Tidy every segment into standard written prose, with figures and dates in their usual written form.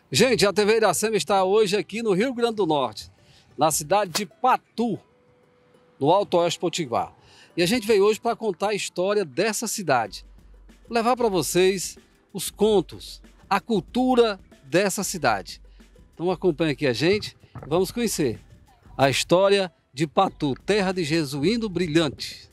Gente, a TV Iracema está hoje aqui no Rio Grande do Norte, na cidade de Patu, no Alto Oeste Potiguar. E a gente veio hoje para contar a história dessa cidade, levar para vocês os contos, a cultura dessa cidade. Então acompanhe aqui a gente e vamos conhecer a história de Patu, terra de Jesuíno Brilhante.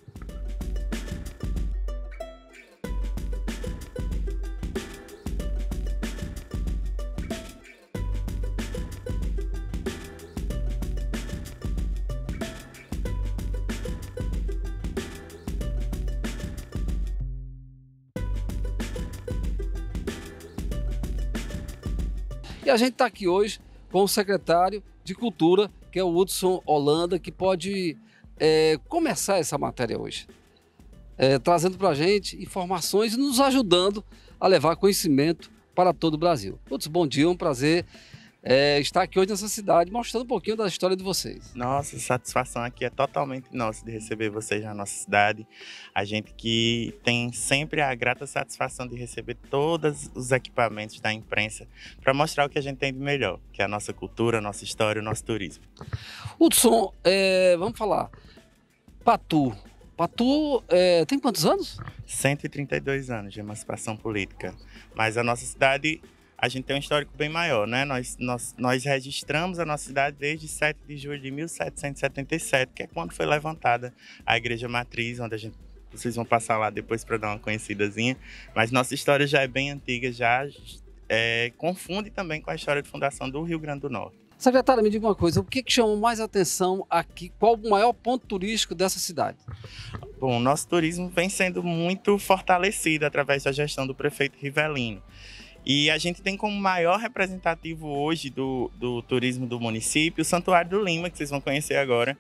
E a gente está aqui hoje com o secretário de Cultura, que é o Hudson Holanda, que pode começar essa matéria hoje, trazendo para a gente informações e nos ajudando a levar conhecimento para todo o Brasil. Hudson, bom dia, é um prazer estar aqui hoje nessa cidade, mostrando um pouquinho da história de vocês. Nossa, a satisfação aqui é totalmente nossa de receber vocês na nossa cidade. A gente que tem sempre a grata satisfação de receber todos os equipamentos da imprensa para mostrar o que a gente tem de melhor, que é a nossa cultura, a nossa história, o nosso turismo. Hudson, vamos falar, Patu. Patu tem quantos anos? 132 anos de emancipação política, mas a nossa cidade... A gente tem um histórico bem maior, né? Nós registramos a nossa cidade desde 7 de julho de 1777, que é quando foi levantada a Igreja Matriz, onde vocês vão passar lá depois para dar uma conhecidazinha. Mas nossa história já é bem antiga, já confunde também com a história de fundação do Rio Grande do Norte. Secretário, me diga uma coisa, o que chama mais atenção aqui? Qual o maior ponto turístico dessa cidade? Bom, o nosso turismo vem sendo muito fortalecido através da gestão do prefeito Rivelino. E a gente tem como maior representativo hoje do turismo do município o Santuário do Lima, que vocês vão conhecer agora,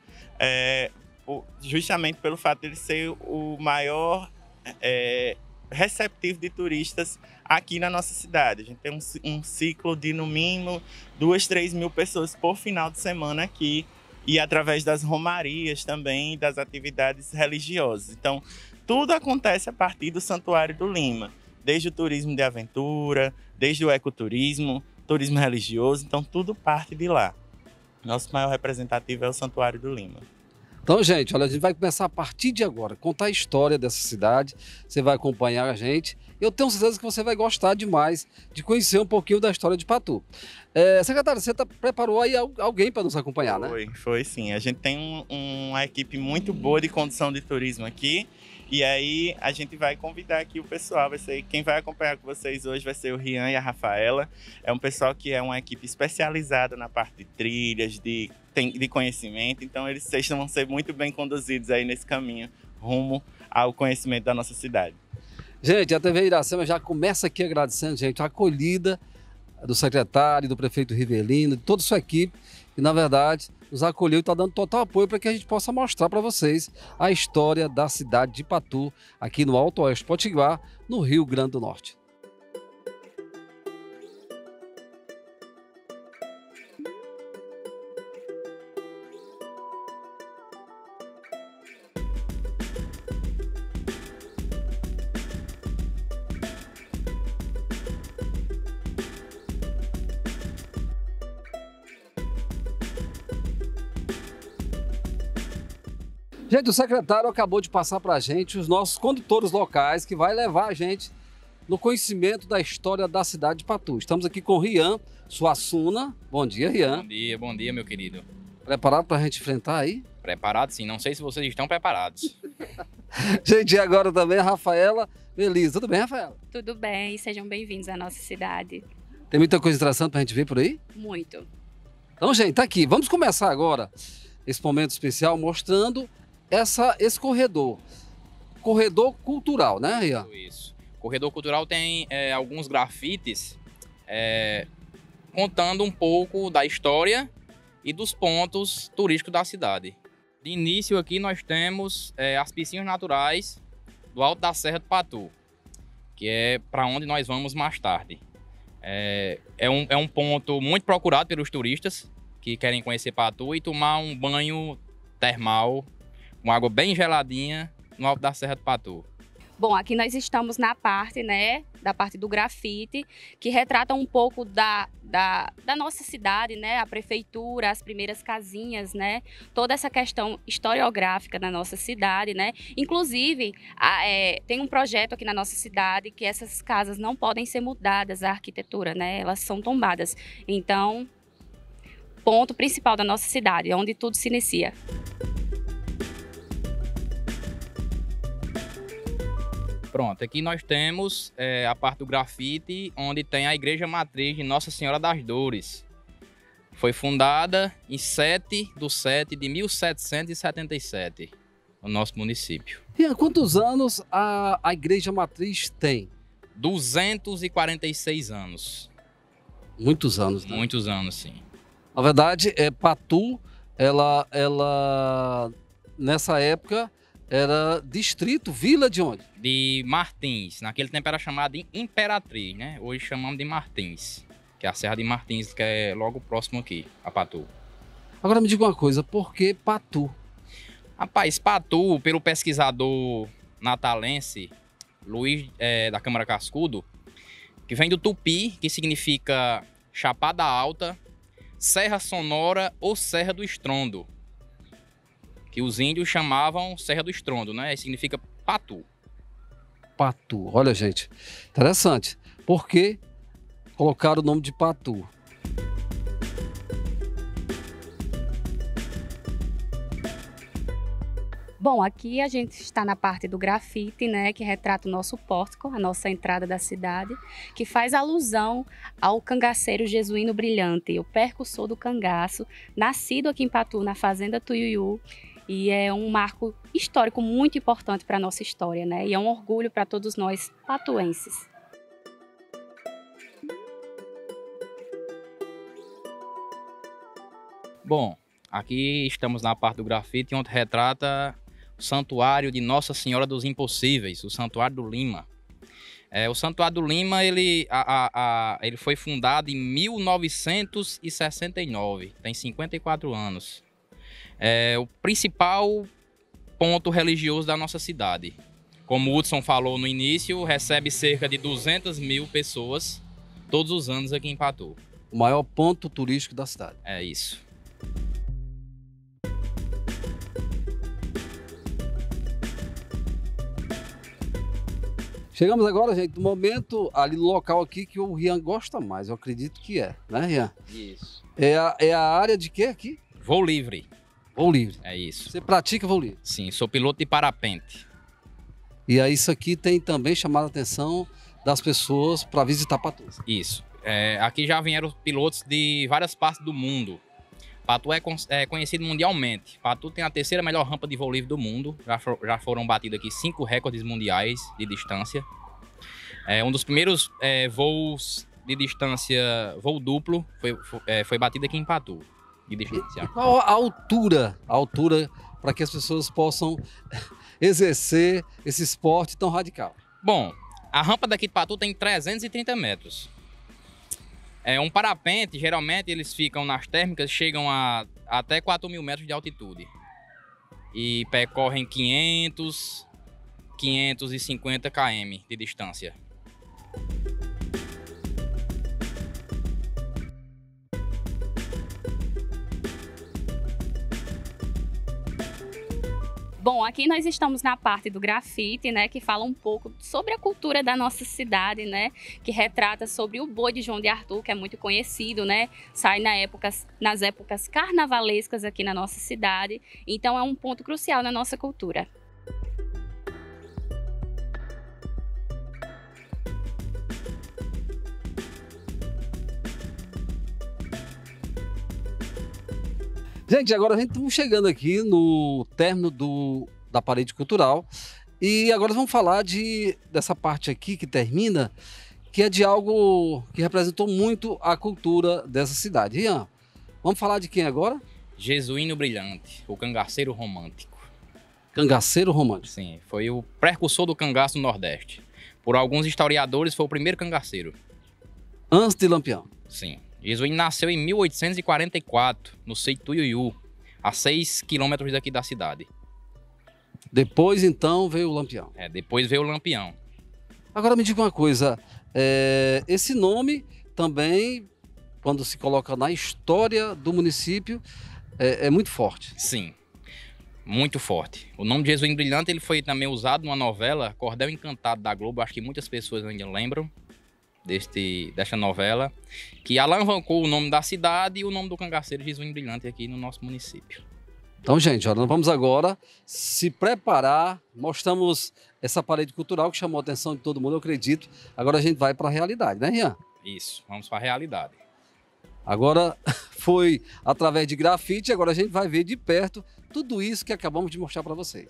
justamente pelo fato de ele ser o maior receptivo de turistas aqui na nossa cidade. A gente tem um ciclo de, no mínimo, 2, 3 mil pessoas por final de semana aqui, e através das romarias também, das atividades religiosas. Então, tudo acontece a partir do Santuário do Lima. Desde o turismo de aventura, desde o ecoturismo, turismo religioso, então tudo parte de lá. Nosso maior representativo é o Santuário do Lima. Então, gente, olha, a gente vai começar a partir de agora, contar a história dessa cidade, você vai acompanhar a gente. Eu tenho certeza que você vai gostar demais de conhecer um pouquinho da história de Patu. Secretário, você preparou aí alguém para nos acompanhar, né? Foi sim. A gente tem uma equipe muito boa de condução de turismo aqui. E aí a gente vai convidar aqui o pessoal, quem vai acompanhar com vocês hoje vai ser o Rian e a Rafaela. É um pessoal que é uma equipe especializada na parte de trilhas, de conhecimento, então vocês vão ser muito bem conduzidos aí nesse caminho rumo ao conhecimento da nossa cidade. Gente, a TV Iracema já começa aqui agradecendo, gente, a acolhida do secretário, do prefeito Rivelino, de toda a sua equipe, que na verdade nos acolheu e está dando total apoio para que a gente possa mostrar para vocês a história da cidade de Patu, aqui no Alto Oeste Potiguar, no Rio Grande do Norte. Gente, o secretário acabou de passar para a gente os nossos condutores locais que vai levar a gente no conhecimento da história da cidade de Patu. Estamos aqui com o Rian Suassuna. Bom dia, Rian. Bom dia, meu querido. Preparado para a gente enfrentar aí? Preparado sim, não sei se vocês estão preparados. Gente, e agora também a Rafaela Melisa. Tudo bem, Rafaela? Tudo bem, sejam bem-vindos à nossa cidade. Tem muita coisa interessante para a gente ver por aí? Muito. Então, gente, tá aqui. Vamos começar agora esse momento especial mostrando esse corredor cultural, né, Rian? Isso. O corredor cultural tem alguns grafites contando um pouco da história e dos pontos turísticos da cidade. De início aqui nós temos as piscinas naturais do Alto da Serra do Patu, que é para onde nós vamos mais tarde. É um ponto muito procurado pelos turistas que querem conhecer Patu e tomar um banho termal com água bem geladinha no Alto da Serra do Patu. Bom, aqui nós estamos na parte, né, da parte do grafite, que retrata um pouco da nossa cidade, né, a prefeitura, as primeiras casinhas, né, toda essa questão historiográfica da nossa cidade, né. Inclusive, tem um projeto aqui na nossa cidade que essas casas não podem ser mudadas, a arquitetura, né, elas são tombadas. Então, ponto principal da nossa cidade, onde tudo se inicia. Pronto, aqui nós temos a parte do grafite, onde tem a Igreja Matriz de Nossa Senhora das Dores. Foi fundada em 7/7/1777, no nosso município. E há quantos anos a Igreja Matriz tem? 246 anos. Muitos anos, né? Muitos anos, sim. Na verdade, Patu, ela nessa época era distrito, vila de onde? De Martins. Naquele tempo era chamada de Imperatriz, né? Hoje chamamos de Martins, que é a Serra de Martins, que é logo próximo aqui, a Patu. Agora me diga uma coisa, por que Patu? Rapaz, Patu, pelo pesquisador natalense Luiz da Câmara Cascudo, que vem do tupi, que significa Chapada Alta, Serra Sonora ou Serra do Estrondo, que os índios chamavam Serra do Estrondo, né? Aí significa Patu. Patu. Olha, gente, interessante. Por que colocaram o nome de Patu? Bom, aqui a gente está na parte do grafite, né, que retrata o nosso pórtico, a nossa entrada da cidade, que faz alusão ao cangaceiro jesuíno brilhante, o percussor do cangaço, nascido aqui em Patu, na fazenda Tuiuiu, e é um marco histórico muito importante para a nossa história, né, e é um orgulho para todos nós patuenses. Bom, aqui estamos na parte do grafite, onde retrata o Santuário de Nossa Senhora dos Impossíveis, o Santuário do Lima. O Santuário do Lima, ele foi fundado em 1969, tem 54 anos. É o principal ponto religioso da nossa cidade. Como o Hudson falou no início, recebe cerca de 200 mil pessoas todos os anos aqui em Patu. O maior ponto turístico da cidade. É isso. Chegamos agora, gente, no momento ali no local aqui que o Rian gosta mais, eu acredito que é, né, Rian? Isso. É a área de quê aqui? Voo livre. Voo livre. É isso. Você pratica voo livre? Sim, sou piloto de parapente. E aí isso aqui tem também chamado a atenção das pessoas para visitar Patu. Isso. Aqui já vieram pilotos de várias partes do mundo. Patu é conhecido mundialmente. Patu tem a terceira melhor rampa de voo livre do mundo. Já foram batidos aqui 5 recordes mundiais de distância. Um dos primeiros voos de distância, voo duplo, foi batido aqui em Patu, de distância. Qual a altura para que as pessoas possam exercer esse esporte tão radical? Bom, a rampa daqui de Patu tem 330 metros. Um parapente, geralmente eles ficam nas térmicas, chegam a até 4.000 metros de altitude. E percorrem 550 km de distância. Bom, aqui nós estamos na parte do grafite, né, que fala um pouco sobre a cultura da nossa cidade, né, que retrata sobre o boi de João de Arthur, que é muito conhecido, né, sai nas épocas carnavalescas aqui na nossa cidade, então é um ponto crucial na nossa cultura. Gente, agora a gente estamos chegando aqui no término da parede cultural e agora vamos falar dessa parte aqui que termina, que é de algo que representou muito a cultura dessa cidade. Rian, vamos falar de quem agora? Jesuíno Brilhante, o cangaceiro romântico. Cangaceiro romântico. Sim, foi o precursor do cangaço no Nordeste. Por alguns historiadores, foi o primeiro cangaceiro. Antes de Lampião. Sim. Jesuíno nasceu em 1844, no Sítio Tuiuiu, a 6 quilômetros daqui da cidade. Depois, então, veio o Lampião. Depois veio o Lampião. Agora me diga uma coisa, esse nome também, quando se coloca na história do município, é muito forte. Sim, muito forte. O nome de Jesuíno Brilhante ele foi também usado numa novela, Cordel Encantado da Globo, acho que muitas pessoas ainda lembram desta novela, que alavancou o nome da cidade e o nome do cangaceiro Jesuíno Brilhante aqui no nosso município. Então, gente, nós vamos agora se preparar, mostramos essa parede cultural que chamou a atenção de todo mundo, eu acredito. Agora a gente vai para a realidade, né, Rian? Isso, vamos para a realidade. Agora foi através de grafite, agora a gente vai ver de perto tudo isso que acabamos de mostrar para vocês.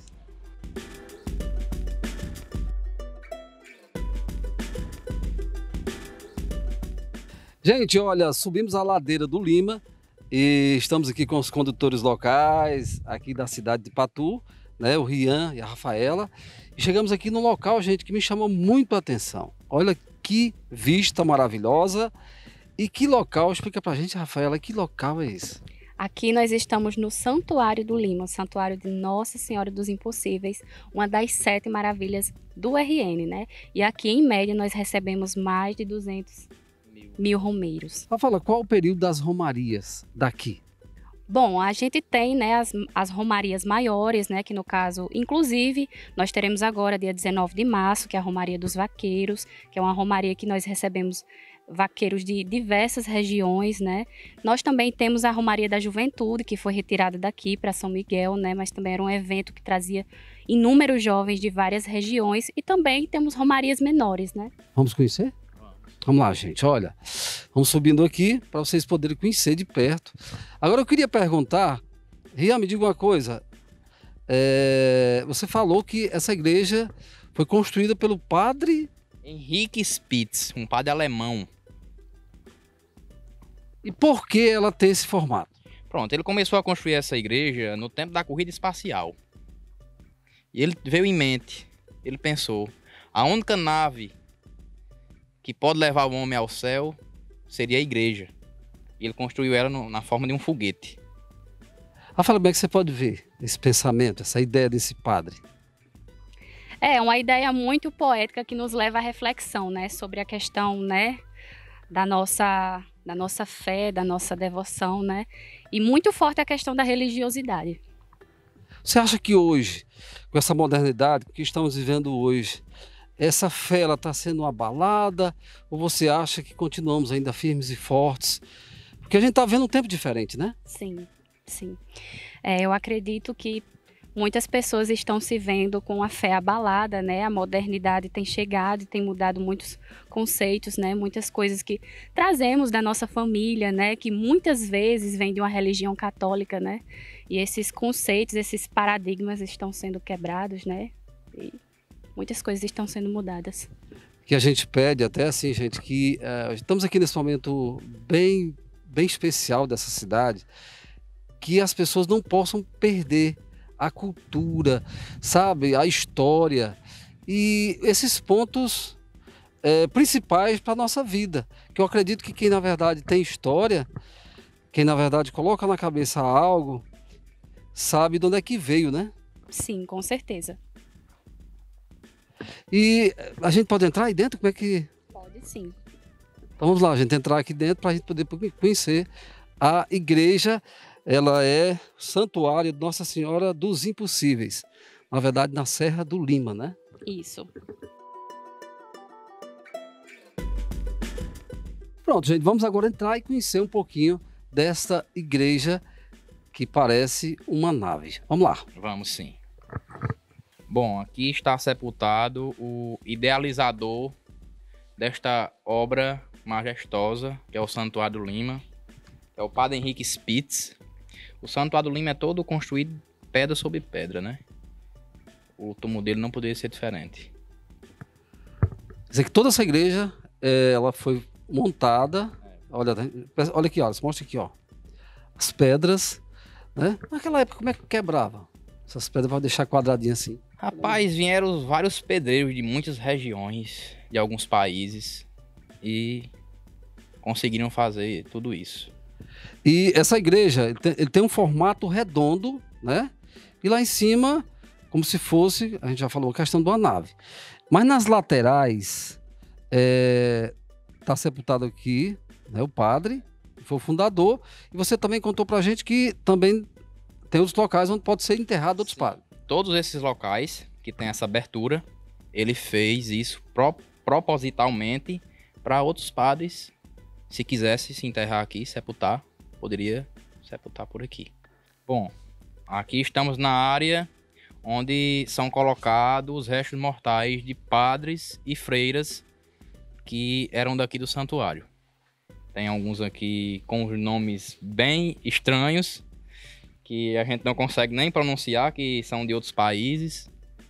Gente, olha, subimos a ladeira do Lima e estamos aqui com os condutores locais aqui da cidade de Patu, né, o Rian e a Rafaela. E chegamos aqui num local, gente, que me chamou muito a atenção. Olha que vista maravilhosa e que local, explica pra gente, Rafaela, que local é esse? Aqui nós estamos no Santuário do Lima, o Santuário de Nossa Senhora dos Impossíveis, uma das 7 maravilhas do RN, né? E aqui, em média, nós recebemos mais de 200 mil romeiros. Rafaela, qual o período das romarias daqui? Bom, a gente tem, né, as romarias maiores, né, que no caso, inclusive, nós teremos agora, dia 19 de março, que é a Romaria dos Vaqueiros, que é uma romaria que nós recebemos vaqueiros de diversas regiões, né? Nós também temos a Romaria da Juventude, que foi retirada daqui para São Miguel, né? Mas também era um evento que trazia inúmeros jovens de várias regiões e também temos romarias menores, né? Vamos conhecer? Vamos lá, gente, olha, vamos subindo aqui para vocês poderem conhecer de perto. Agora eu queria perguntar, Rian, me diga uma coisa, você falou que essa igreja foi construída pelo padre... Henrique Spitz, um padre alemão. E por que ela tem esse formato? Pronto, ele começou a construir essa igreja no tempo da corrida espacial. E ele veio em mente, ele pensou, a única nave que pode levar o homem ao céu seria a igreja. E ele construiu ela na forma de um foguete. Rafael, como é que você pode ver esse pensamento, essa ideia desse padre? É uma ideia muito poética que nos leva à reflexão, né, sobre a questão, né, da nossa fé, da nossa devoção, né, e muito forte a questão da religiosidade. Você acha que hoje, com essa modernidade que estamos vivendo hoje, essa fé ela está sendo abalada ou você acha que continuamos ainda firmes e fortes? Porque a gente está vendo um tempo diferente, né? Sim, sim. Eu acredito que muitas pessoas estão se vendo com a fé abalada, né? A modernidade tem chegado e tem mudado muitos conceitos, né? Muitas coisas que trazemos da nossa família, né? Que muitas vezes vêm de uma religião católica, né? E esses conceitos, esses paradigmas estão sendo quebrados, né? E muitas coisas estão sendo mudadas. Que a gente pede até assim, gente, que estamos aqui nesse momento bem especial dessa cidade, que as pessoas não possam perder a cultura, sabe, a história e esses pontos principais para a nossa vida, que eu acredito que quem na verdade tem história, quem na verdade coloca na cabeça algo, sabe de onde é que veio, né? Sim, com certeza. E a gente pode entrar aí dentro? Como é que... Pode sim. Então vamos lá, a gente entrar aqui dentro para a gente poder conhecer a igreja. Ela é Santuário de Nossa Senhora dos Impossíveis. Na verdade, na Serra do Lima, né? Isso. Pronto, gente, vamos agora entrar e conhecer um pouquinho desta igreja que parece uma nave. Vamos lá. Vamos sim. Bom, aqui está sepultado o idealizador desta obra majestosa, que é o Santuário do Lima. É o padre Henrique Spitz. O Santuário do Lima é todo construído pedra sobre pedra, né? O túmulo dele não poderia ser diferente. Quer dizer que toda essa igreja, ela foi montada... Olha aqui, ó, mostra aqui, ó. As pedras, né? Naquela época, como é que quebrava? Essas pedras vão deixar quadradinhas assim. Rapaz, vieram vários pedreiros de muitas regiões, de alguns países, e conseguiram fazer tudo isso. E essa igreja, ele tem um formato redondo, né? E lá em cima como se fosse, a gente já falou, a questão de uma nave. Mas nas laterais, está sepultado aqui, né, o padre, que foi o fundador, e você também contou para a gente que também tem outros locais onde pode ser enterrado outros padres. Todos esses locais que tem essa abertura, ele fez isso propositalmente para outros padres, se quisesse se enterrar aqui, sepultar, poderia sepultar por aqui. Bom, aqui estamos na área onde são colocados os restos mortais de padres e freiras que eram daqui do santuário. Tem alguns aqui com os nomes bem estranhos, que a gente não consegue nem pronunciar, que são de outros países,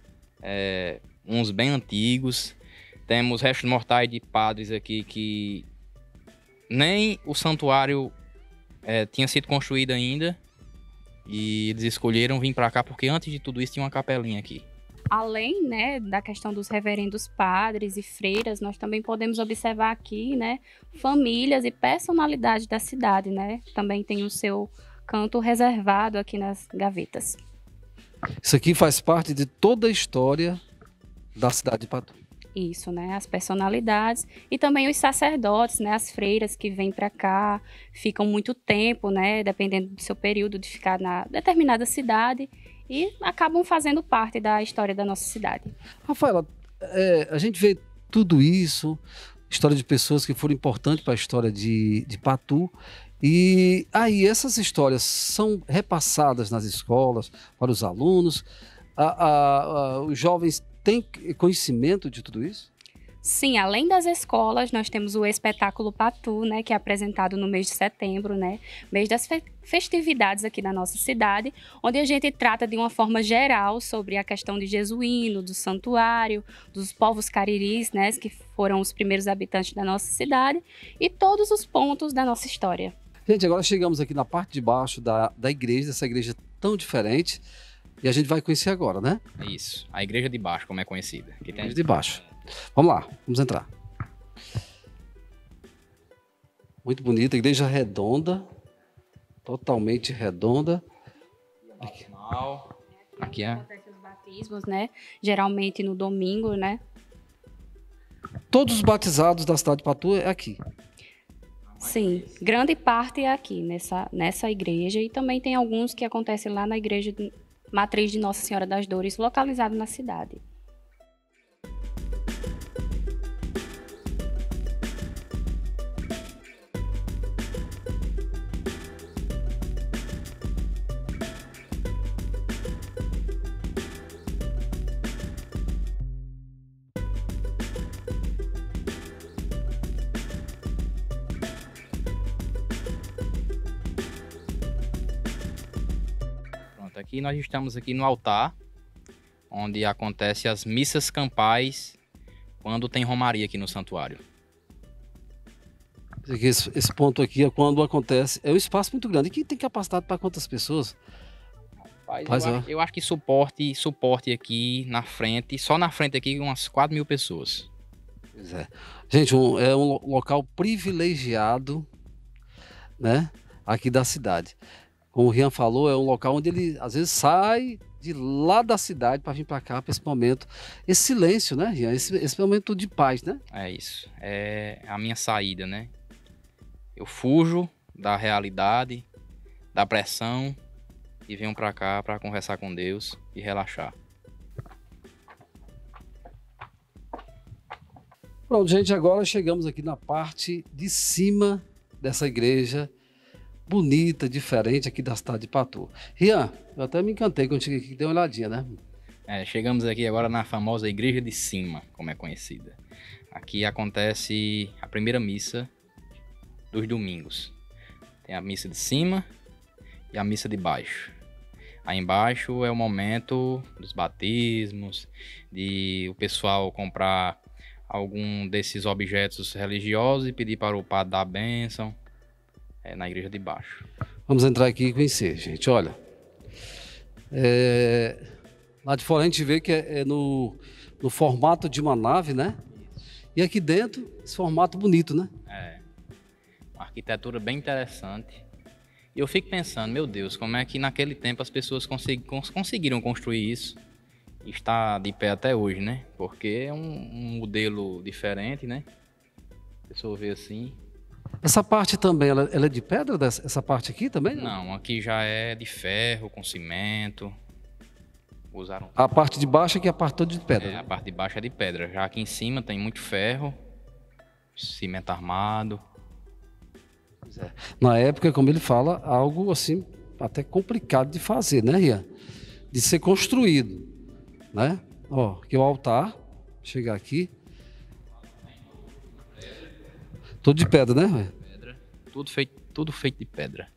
uns bem antigos. Temos restos mortais de padres aqui que nem o santuário tinha sido construído ainda, e eles escolheram vir para cá porque antes de tudo isso tinha uma capelinha aqui. Além, né, da questão dos reverendos padres e freiras, nós também podemos observar aqui, né, famílias e personalidades da cidade, né, também tem o seu canto reservado aqui nas gavetas. Isso aqui faz parte de toda a história da cidade de Patu. Isso, né, as personalidades e também os sacerdotes, né, as freiras que vêm para cá, ficam muito tempo, né, dependendo do seu período de ficar na determinada cidade, e acabam fazendo parte da história da nossa cidade. Rafaela, a gente vê tudo isso, história de pessoas que foram importantes para a história de Patu, e aí essas histórias são repassadas nas escolas para os alunos, os jovens têm conhecimento de tudo isso? Sim, além das escolas, nós temos o espetáculo Patu, né, que é apresentado no mês de setembro, né, mês das festividades aqui na nossa cidade, onde a gente trata de uma forma geral sobre a questão de Jesuíno, do santuário, dos povos cariris, né, que foram os primeiros habitantes da nossa cidade, e todos os pontos da nossa história. Gente, agora chegamos aqui na parte de baixo da igreja, dessa igreja tão diferente, e a gente vai conhecer agora, né? É isso, a igreja de baixo, como é conhecida. Aqui tem... Igreja de baixo. Vamos lá, vamos entrar. Muito bonita, igreja redonda, totalmente redonda. Aqui é... Acontecem os batismos, né? Geralmente no domingo, né? Todos os batizados da cidade de Patu é aqui. Sim, grande parte é aqui, nessa igreja, e também tem alguns que acontecem lá na igreja matriz de Nossa Senhora das Dores, localizada na cidade. Aqui nós estamos aqui no altar, onde acontecem as missas campais, quando tem romaria aqui no santuário. Esse ponto aqui é quando acontece, é um espaço muito grande. E que tem capacidade para quantas pessoas? Eu acho que suporte aqui na frente, só na frente aqui, umas 4.000 pessoas. Pois é. Gente, é um local privilegiado, né, aqui da cidade. Como o Rian falou, é um local onde ele às vezes sai de lá da cidade para vir para cá, para esse momento. Esse silêncio, né, Rian? Esse momento de paz, né? É isso. É a minha saída, né? Eu fujo da realidade, da pressão e venho para cá para conversar com Deus e relaxar. Pronto, gente, agora chegamos aqui na parte de cima dessa igreja bonita, diferente aqui da cidade de Patu. Rian, eu até me encantei quando cheguei aqui, dei uma olhadinha, né? Chegamos aqui agora na famosa Igreja de Cima, como é conhecida. Aqui acontece a primeira missa dos domingos. Tem a missa de cima e a missa de baixo. Aí embaixo é o momento dos batismos, de o pessoal comprar algum desses objetos religiosos e pedir para o padre dar a bênção. Na igreja de baixo. Vamos entrar aqui e conhecer, gente. Olha, lá de fora a gente vê que é no formato de uma nave, né? E aqui dentro, esse formato bonito, né? Uma arquitetura bem interessante. E eu fico pensando, meu Deus, como é que naquele tempo as pessoas conseguiram construir isso está de pé até hoje, né? Porque é um modelo diferente, né? A pessoa vê assim. Essa parte também, ela é de pedra, essa parte aqui também? Não, aqui já é de ferro, com cimento. Usaram. A parte de baixo aqui é a parte toda de pedra. A parte de baixo é de pedra. Já aqui em cima tem muito ferro, cimento armado. Pois é. Na época, como ele fala, algo assim, até complicado de fazer, né, Rian? De ser construído, né? Ó, aqui é o altar, chegar aqui. Todo de pedra, né? Pedra. Tudo feito de pedra.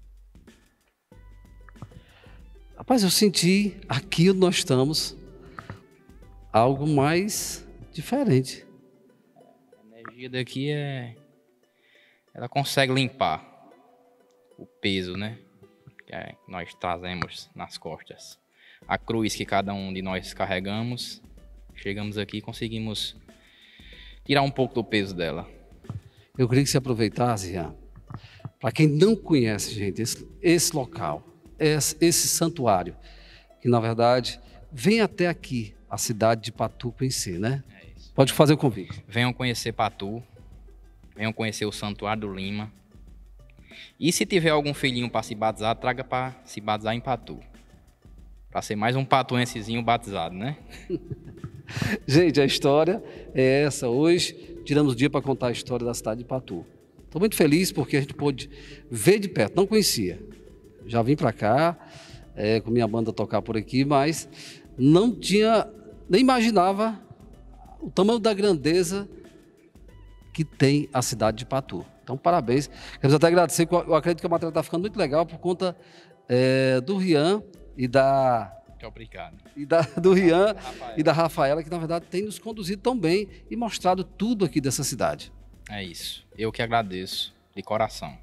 Rapaz, eu senti aqui onde nós estamos algo mais diferente. A energia daqui ela consegue limpar o peso, né? Que nós trazemos nas costas. A cruz que cada um de nós carregamos, chegamos aqui e conseguimos tirar um pouco do peso dela. Eu queria que você aproveitasse, Rian, para quem não conhece, gente, esse local, esse santuário, que na verdade vem até aqui, a cidade de Patu conhecer, né? É isso. Pode fazer o convite. Venham conhecer Patu, venham conhecer o Santuário do Lima. E se tiver algum filhinho para se batizar, traga para se batizar em Patu. Para ser mais um patuensezinho batizado, né? Gente, a história é essa. Hoje tiramos o dia para contar a história da cidade de Patu. Estou muito feliz porque a gente pôde ver de perto, não conhecia. Já vim para cá, com minha banda tocar por aqui, mas não tinha, nem imaginava o tamanho da grandeza que tem a cidade de Patu. Então, parabéns. Quero até agradecer, eu acredito que a matéria está ficando muito legal por conta do Rian e Obrigado. do Rian e da Rafaela, que na verdade tem nos conduzido tão bem e mostrado tudo aqui dessa cidade. É isso. Eu que agradeço, de coração.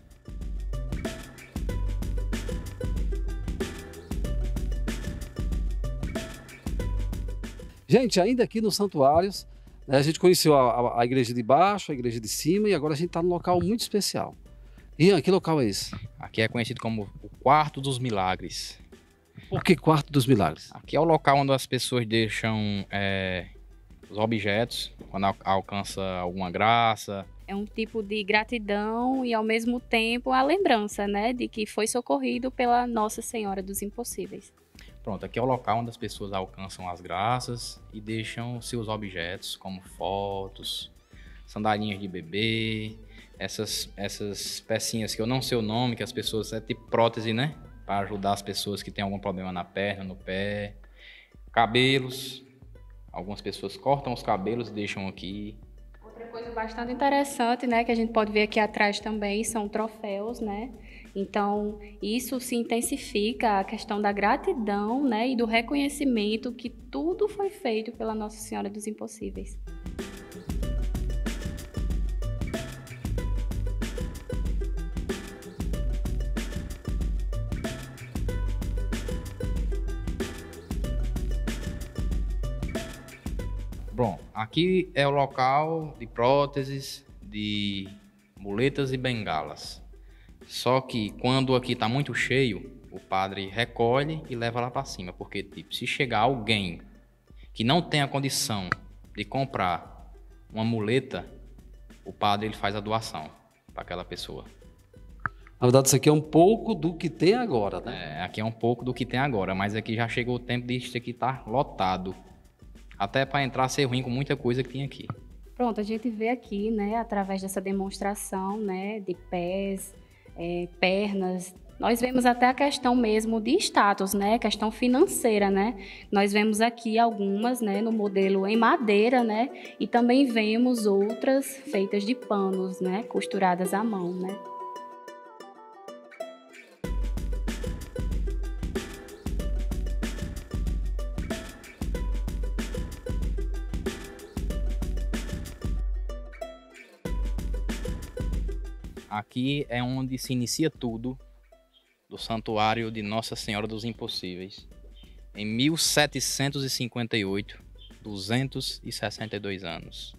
Gente, ainda aqui nos santuários, né, a gente conheceu a igreja de baixo, a igreja de cima, e agora a gente está num local muito especial. Rian, que local é esse? Aqui é conhecido como o Quarto dos Milagres. Por que Quarto dos Milagres? Aqui é o local onde as pessoas deixam os objetos, quando alcança alguma graça. É um tipo de gratidão e, ao mesmo tempo, a lembrança, né, de que foi socorrido pela Nossa Senhora dos Impossíveis. Pronto, aqui é o local onde as pessoas alcançam as graças e deixam seus objetos, como fotos, sandalinhas de bebê, essas pecinhas que eu não sei o nome, que as pessoas, é tipo prótese, né? Para ajudar as pessoas que têm algum problema na perna, no pé. Cabelos, algumas pessoas cortam os cabelos e deixam aqui. Outra coisa bastante interessante, né, que a gente pode ver aqui atrás também, são troféus, né? Então, isso se intensifica a questão da gratidão, né, e do reconhecimento que tudo foi feito pela Nossa Senhora dos Impossíveis. Bom, aqui é o local de próteses, de muletas e bengalas. Só que quando aqui está muito cheio, o padre recolhe e leva lá para cima. Porque tipo, se chegar alguém que não tem a condição de comprar uma muleta, o padre ele faz a doação para aquela pessoa. Na verdade, isso aqui é um pouco do que tem agora, né? Aqui é um pouco do que tem agora, mas aqui já chegou o tempo de isso aqui estar lotado. Até para entrar ser ruim com muita coisa que tem aqui. Pronto, a gente vê aqui, né, através dessa demonstração, né, de pés, pernas. Nós vemos até a questão mesmo de status, né, questão financeira, né. Nós vemos aqui algumas, né, no modelo em madeira, né, e também vemos outras feitas de panos, né, costuradas à mão, né. Aqui é onde se inicia tudo do Santuário de Nossa Senhora dos Impossíveis. Em 1758, 262 anos.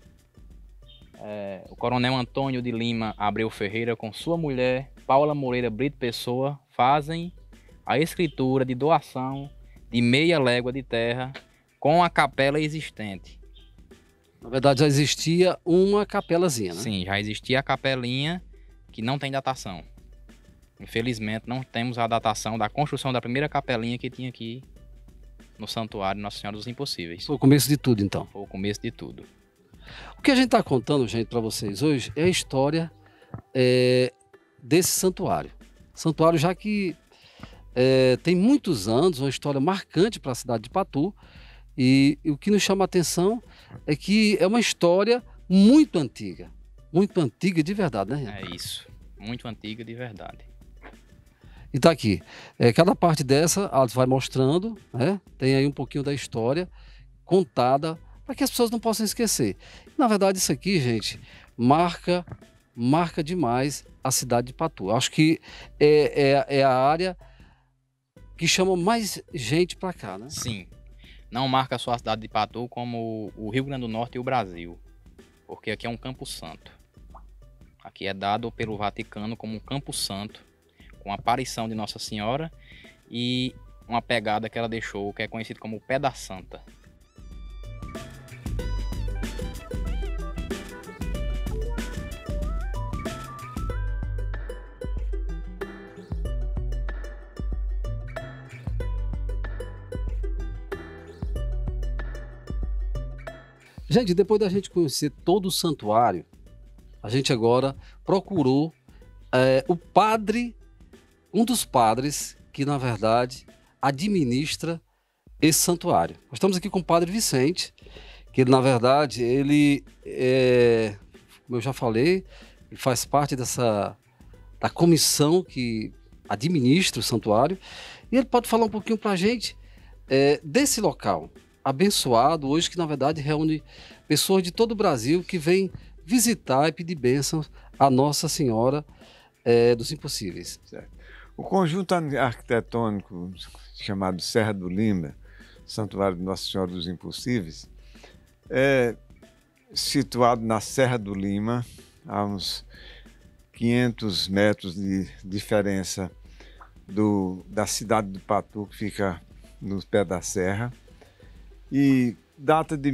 O coronel Antônio de Lima Abreu Ferreira com sua mulher, Paula Moreira Brito Pessoa, fazem a escritura de doação de meia légua de terra com a capela existente. Na verdade, já existia uma capelazinha, né? Sim, já existia a capelinha que não tem datação. Infelizmente, não temos a datação da construção da primeira capelinha que tinha aqui no Santuário Nossa Senhora dos Impossíveis. Foi o começo de tudo, então. Foi o começo de tudo. O que a gente está contando, gente, para vocês hoje é a história desse santuário. Santuário já que tem muitos anos, uma história marcante para a cidade de Patu. E o que nos chama a atenção é que é uma história muito antiga de verdade, né? É isso, muito antiga de verdade. E tá aqui, cada parte dessa, Alisson vai mostrando, né? Tem aí um pouquinho da história contada para que as pessoas não possam esquecer. Na verdade, isso aqui, gente, marca demais a cidade de Patu. Acho que é a área que chama mais gente para cá, né? Sim, não marca só a cidade de Patu como o Rio Grande do Norte e o Brasil, porque aqui é um Campo Santo. Aqui é dado pelo Vaticano como um Campo Santo, com a aparição de Nossa Senhora e uma pegada que ela deixou, que é conhecido como o Pé da Santa. Gente, depois da gente conhecer todo o santuário, a gente agora procurou um dos padres que, na verdade, administra esse santuário. Nós estamos aqui com o padre Vicente, que ele, na verdade, como eu já falei, ele faz parte da comissão que administra o santuário, e ele pode falar um pouquinho para a gente desse local abençoado hoje, que na verdade reúne pessoas de todo o Brasil que vêm visitar e pedir bênçãos a Nossa Senhora dos Impossíveis. Certo. O conjunto arquitetônico chamado Serra do Lima, Santuário de Nossa Senhora dos Impossíveis, é situado na Serra do Lima, a uns 500 metros de diferença da cidade de Patu, que fica no pé da serra, e data de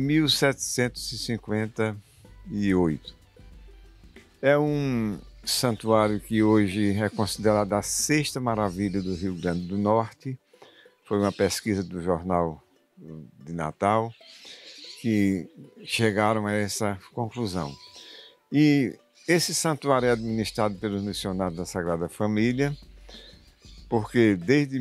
1758. É um santuário que hoje é considerado a sexta maravilha do Rio Grande do Norte. Foi uma pesquisa do Jornal de Natal que chegaram a essa conclusão. E esse santuário é administrado pelos missionários da Sagrada Família, porque desde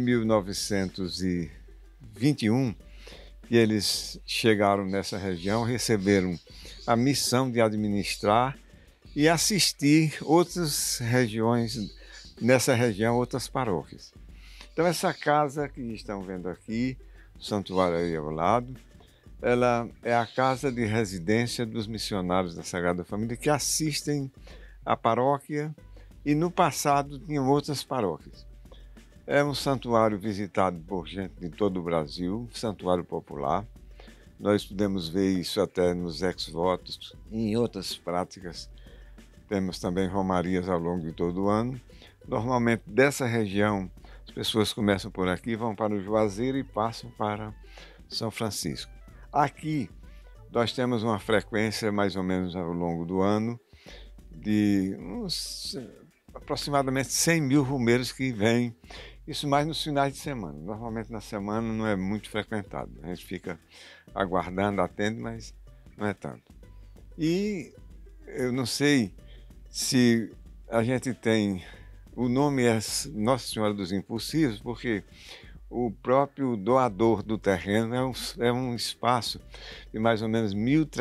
1921 que eles chegaram nessa região, receberam a missão de administrar e assistir outras regiões, nessa região, outras paróquias. Então essa casa que estão vendo aqui, o santuário aí ao lado, ela é a casa de residência dos missionários da Sagrada Família que assistem a paróquia e no passado tinham outras paróquias. É um santuário visitado por gente de todo o Brasil, santuário popular. Nós podemos ver isso até nos ex-votos e em outras práticas. Temos também romarias ao longo de todo o ano. Normalmente dessa região, as pessoas começam por aqui, vão para o Juazeiro e passam para São Francisco. Aqui nós temos uma frequência mais ou menos ao longo do ano de aproximadamente 100 mil romeiros que vêm. Isso mais nos finais de semana. Normalmente na semana não é muito frequentado. A gente fica aguardando, atende, mas não é tanto. E eu não sei se a gente tem... O nome é Nossa Senhora dos Impossíveis, porque o próprio doador do terreno é um espaço de mais ou menos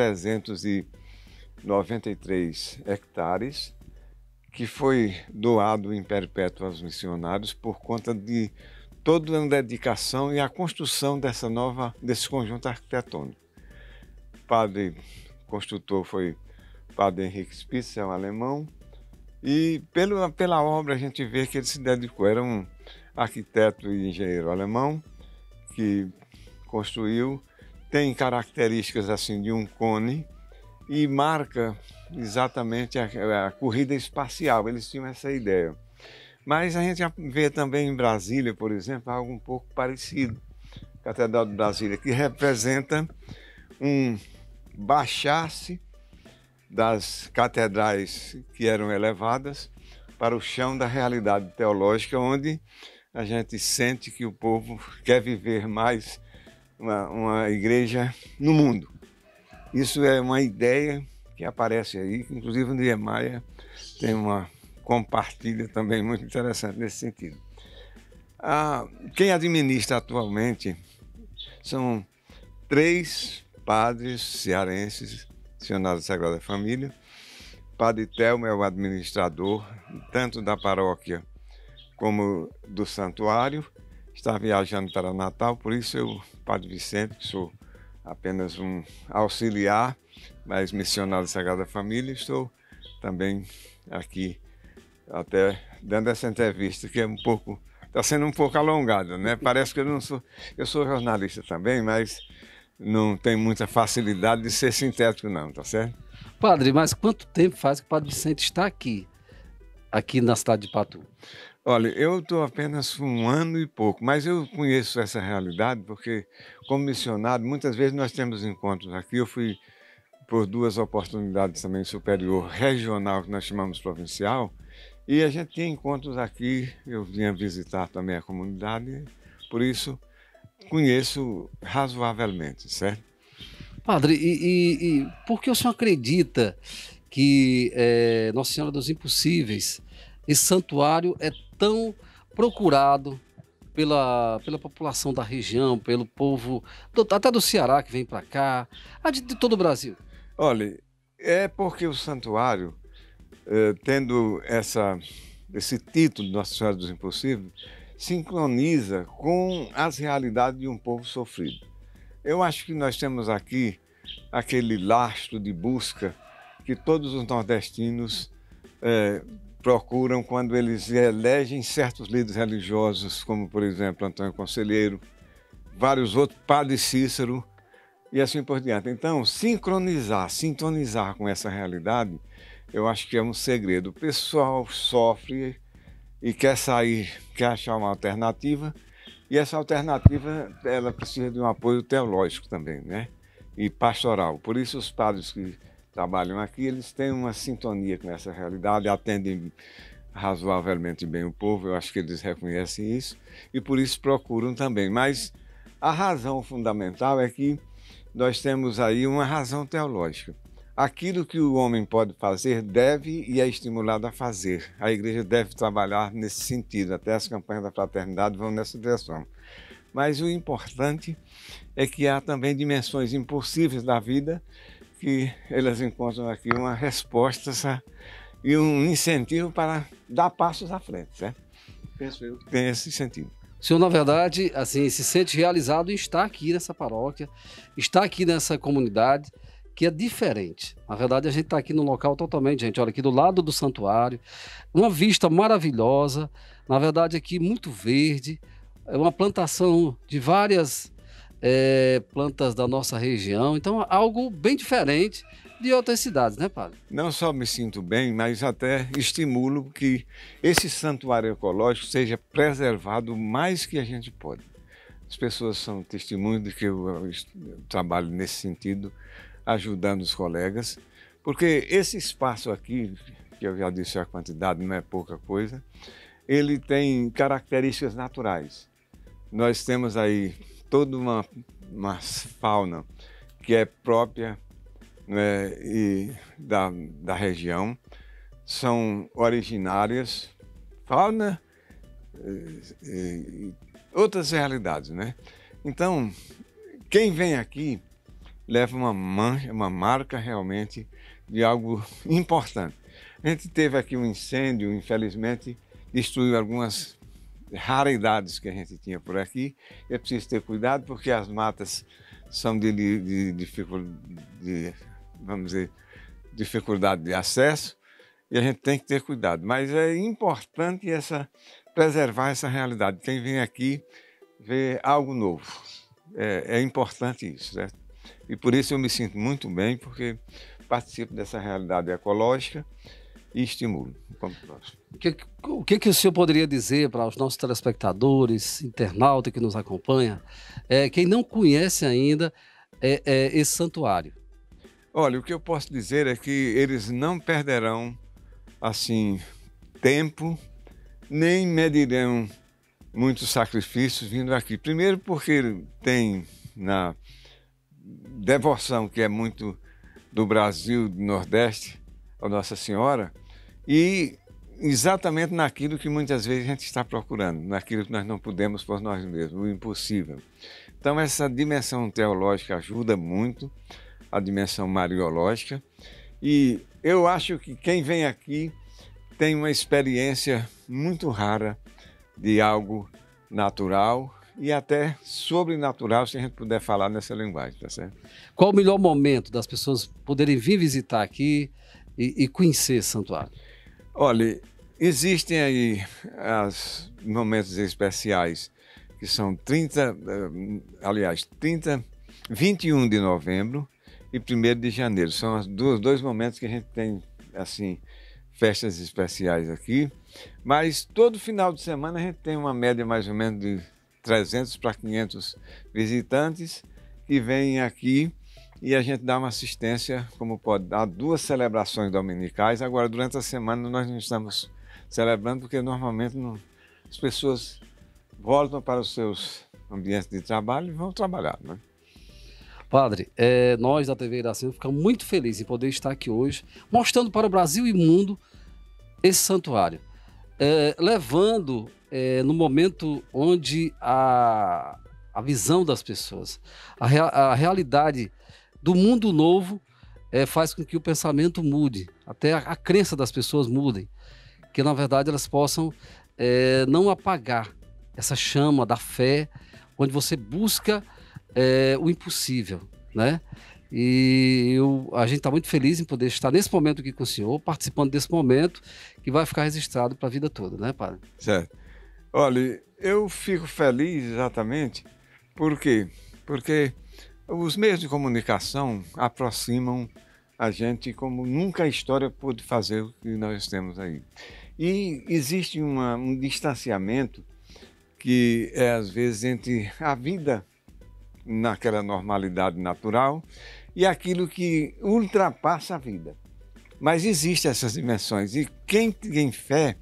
1.393 hectares, que foi doado em perpétuo aos missionários por conta de toda a dedicação e a construção desse conjunto arquitetônico. O padre construtor foi o padre Henrique Spitzer, um alemão, e pela obra a gente vê que ele se dedicou. Era um arquiteto e engenheiro alemão que construiu, tem características assim de um cone e marca exatamente a corrida espacial. Eles tinham essa ideia. Mas a gente vê também em Brasília, por exemplo, algo um pouco parecido. Catedral de Brasília, que representa um baixar-se das catedrais que eram elevadas para o chão da realidade teológica, onde a gente sente que o povo quer viver mais uma igreja no mundo. Isso é uma ideia que aparece aí, que inclusive o Niemeyer tem uma compartilha também muito interessante nesse sentido. Quem administra atualmente são 3 padres cearenses, missionários da Sagrada Família. Padre Telmo é o administrador, tanto da paróquia como do santuário. Está viajando para Natal, por isso eu, Padre Vicente, que sou apenas um auxiliar, mas missionário da Sagrada Família, estou também aqui até dando essa entrevista, que é está sendo um pouco alongada, né? Parece que eu sou jornalista também, mas não tenho muita facilidade de ser sintético não, tá certo? Padre, mas quanto tempo faz que o Padre Vicente está aqui na cidade de Patu? Olha, eu estou apenas 1 ano e pouco, mas eu conheço essa realidade porque, como missionário, muitas vezes nós temos encontros aqui. Eu fui por 2 oportunidades também superior regional, que nós chamamos provincial, e a gente tinha encontros aqui. Eu vinha visitar também a comunidade, por isso conheço razoavelmente, certo? Padre, e por que o senhor acredita que Nossa Senhora dos Impossíveis, esse santuário é tão procurado pela população da região, pelo povo, até do Ceará que vem para cá, de todo o Brasil? Olha, é porque o santuário, tendo esse título de Nossa Senhora dos Impossíveis, sincroniza com as realidades de um povo sofrido. Eu acho que nós temos aqui aquele lastro de busca que todos os nordestinos procuram quando eles elegem certos líderes religiosos, como, por exemplo, Antônio Conselheiro, vários outros, Padre Cícero e assim por diante. Então, sintonizar com essa realidade, eu acho que é um segredo. O pessoal sofre e quer achar uma alternativa, e essa alternativa, ela precisa de um apoio teológico também, né? E pastoral. Por isso os padres que trabalham aqui, eles têm uma sintonia com essa realidade, atendem razoavelmente bem o povo, eu acho que eles reconhecem isso, e por isso procuram também. Mas a razão fundamental é que nós temos aí uma razão teológica. Aquilo que o homem pode fazer, deve e é estimulado a fazer. A igreja deve trabalhar nesse sentido, até as campanhas da fraternidade vão nessa direção. Mas o importante é que há também dimensões impossíveis da vida que elas encontram aqui uma resposta e um incentivo para dar passos à frente, certo? Penso eu que tem esse sentido. O senhor, na verdade, assim, se sente realizado em estar aqui nessa paróquia, estar aqui nessa comunidade, que é diferente. Na verdade, a gente está aqui num local totalmente, gente, olha, aqui do lado do santuário, uma vista maravilhosa, na verdade aqui muito verde, é uma plantação de várias plantas da nossa região, então algo bem diferente de outras cidades, né, padre? Não só me sinto bem, mas até estimulo que esse santuário ecológico seja preservado o mais que a gente pode. As pessoas são testemunhas de que eu trabalho nesse sentido, ajudando os colegas, porque esse espaço aqui, que eu já disse a quantidade, não é pouca coisa, ele tem características naturais. Nós temos aí toda uma fauna que é própria, né, da região, são originárias, fauna e outras realidades, né? Então, quem vem aqui leva uma marca realmente de algo importante. A gente teve aqui um incêndio, infelizmente, destruiu algumas raridades que a gente tinha por aqui. É preciso ter cuidado porque as matas são de dificuldade de acesso e a gente tem que ter cuidado. Mas é importante preservar essa realidade. Quem vem aqui vê algo novo. É importante isso, certo? E por isso eu me sinto muito bem, porque participo dessa realidade ecológica e estimulo. O que o senhor poderia dizer para os nossos telespectadores, internautas que nos acompanham, quem não conhece ainda esse santuário? Olha, o que eu posso dizer é que eles não perderão, assim, tempo, nem medirão muitos sacrifícios vindo aqui. Primeiro porque tem na devoção, que é muito do Brasil, do Nordeste, a Nossa Senhora, e exatamente naquilo que muitas vezes a gente está procurando, naquilo que nós não podemos por nós mesmos, o impossível. Então essa dimensão teológica ajuda muito, a dimensão mariológica, e eu acho que quem vem aqui tem uma experiência muito rara de algo natural e até sobrenatural, se a gente puder falar nessa linguagem, tá certo? Qual o melhor momento das pessoas poderem vir visitar aqui e conhecer esse santuário? Olha, existem aí os momentos especiais, que são 21 de novembro e 1º de janeiro. São os dois momentos que a gente tem, assim, festas especiais aqui. Mas todo final de semana a gente tem uma média mais ou menos de 300 para 500 visitantes que vêm aqui e a gente dá uma assistência, como pode dar, 2 celebrações dominicais. Agora, durante a semana, nós não estamos celebrando porque normalmente as pessoas voltam para os seus ambientes de trabalho e vão trabalhar, né? Padre, nós da TV Iracema ficamos muito felizes em poder estar aqui hoje, mostrando para o Brasil e mundo esse santuário, levando no momento onde a visão das pessoas, a realidade do mundo novo faz com que o pensamento mude, até a crença das pessoas mudem, que na verdade elas possam não apagar essa chama da fé, onde você busca o impossível, né? E a gente está muito feliz em poder estar nesse momento aqui com o senhor, participando desse momento que vai ficar registrado para a vida toda, né, padre? Certo. Olha, eu fico feliz exatamente por quê? Porque os meios de comunicação aproximam a gente como nunca a história pôde fazer o que nós temos aí. E existe um distanciamento que é às vezes entre a vida naquela normalidade natural e aquilo que ultrapassa a vida. Mas existem essas dimensões e quem tem fé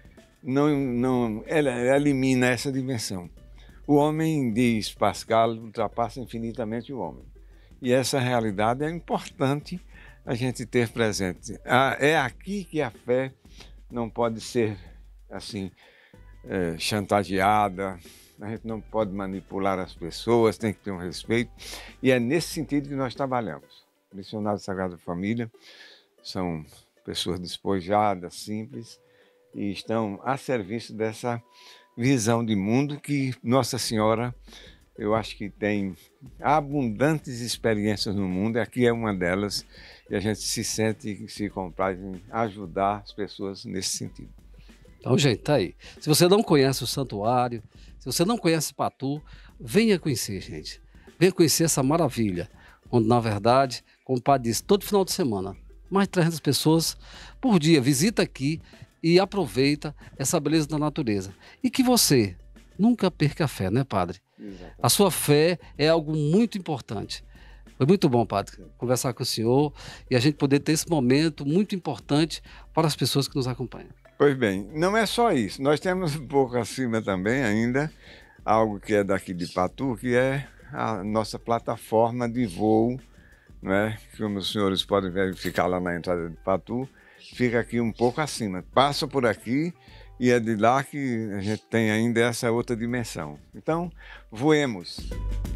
ela elimina essa dimensão. O homem, diz Pascal, ultrapassa infinitamente o homem. E essa realidade é importante a gente ter presente. É aqui que a fé não pode ser assim chantageada, a gente não pode manipular as pessoas, tem que ter um respeito. E é nesse sentido que nós trabalhamos. Missionários da Sagrada Família são pessoas despojadas, simples, e estão a serviço dessa visão de mundo que Nossa Senhora, eu acho que tem abundantes experiências no mundo, e aqui é uma delas, e a gente se sente e se compraz em ajudar as pessoas nesse sentido. Então, gente, tá aí. Se você não conhece o santuário, se você não conhece Patu, venha conhecer, gente. Venha conhecer essa maravilha, onde, na verdade, como o padre disse, todo final de semana, mais de 300 pessoas por dia visita aqui e aproveita essa beleza da natureza. E que você nunca perca a fé, né, padre? Exatamente. A sua fé é algo muito importante. Foi muito bom, padre, conversar com o senhor e a gente poder ter esse momento muito importante para as pessoas que nos acompanham. Pois bem, não é só isso. Nós temos um pouco acima também ainda algo que é daqui de Patu, que é a nossa plataforma de voo, né? Como os senhores podem verificar lá na entrada de Patu, fica aqui um pouco acima. Passa por aqui e é de lá que a gente tem ainda essa outra dimensão. Então, voemos.